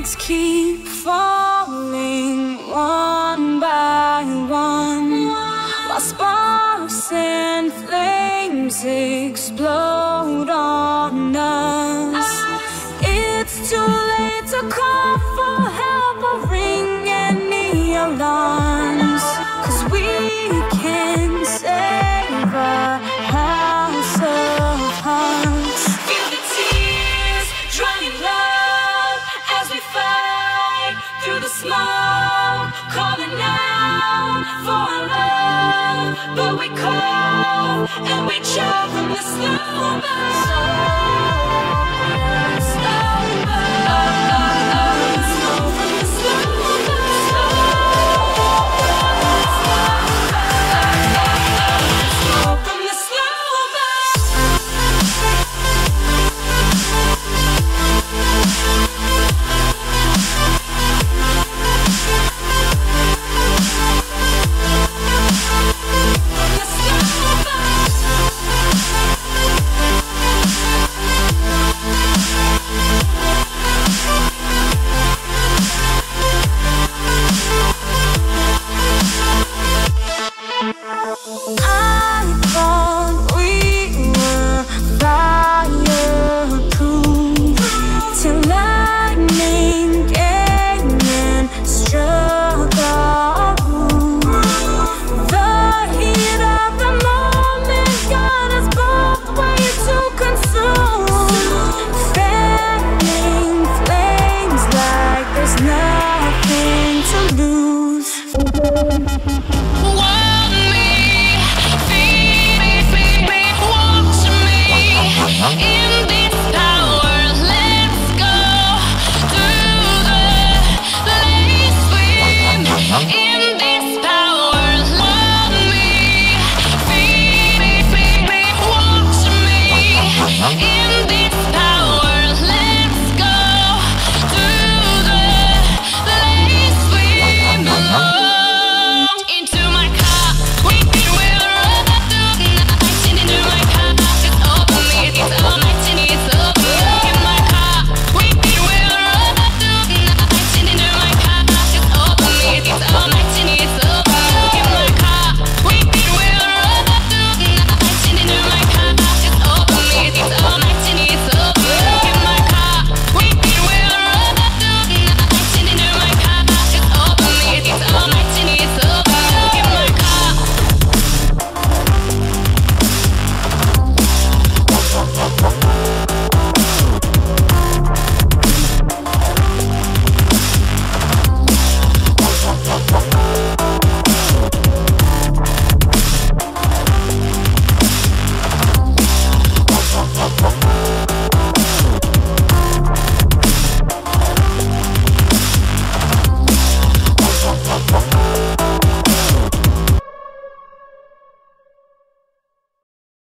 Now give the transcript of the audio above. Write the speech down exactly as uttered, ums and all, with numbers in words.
snowflakes keep falling one by one, while sparks and flames explode on us. It's too late to call for help or ring any alarms, 'cause we can save our house of hearts. Feel the tears drying up as we fight through the smoke, calling out for our love, but we call and we choke from the slow burn.